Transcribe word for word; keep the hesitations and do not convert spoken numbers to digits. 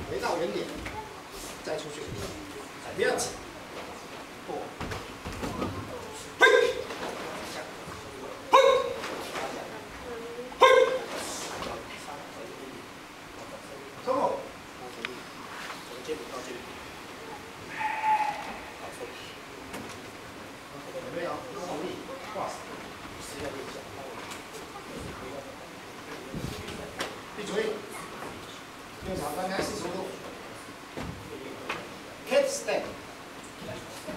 回到原点，再出去，不要急。过。嘿，嘿，嘿，收后。从肩膀到肩膀。有没有？用力挂死，试一下练一下。闭嘴。右脚翻开四十五度。Hip stand。